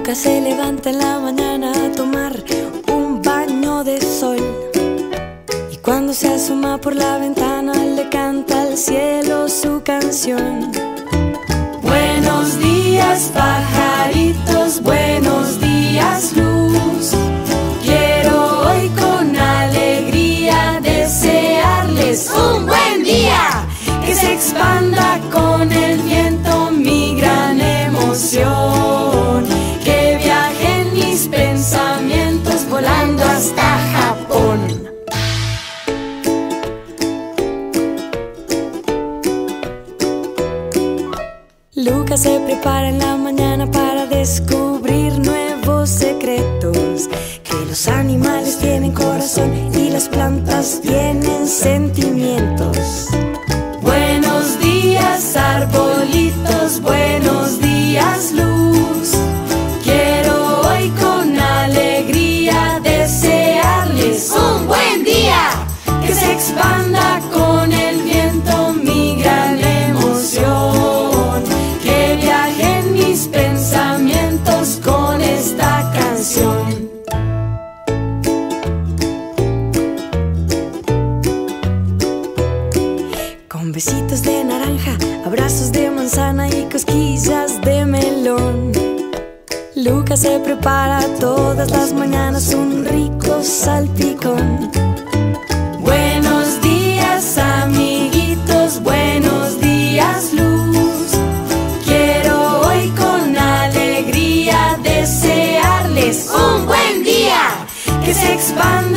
Lucas se levanta en la mañana a tomar un baño de sol, y cuando se asoma por la ventana le canta al cielo su canción. Buenos días, pajaritos, buenos días, luz. Quiero hoy con alegría desearles un buen día, que se expanda con el viento mi gran emoción, que viajen mis pensamientos volando hasta Japón. Lucas se prepara en la mañana para descubrir nuevos secretos, que los animales tienen corazón y las plantas tienen sentimientos. Buenos días, arbolitos, buenos días, luz. Quiero hoy con alegría desearles un buen día, que se expanda con el viento mi gran emoción, que viajen mis pensamientos con esta canción. Con besitos de naranja, abrazos de manzana y cosquillas de melón, Lucas se prepara todas las mañanas un rico salpicón. Buenos días, amiguitos, buenos días, luz. Quiero hoy con alegría desearles un buen día, que se expanda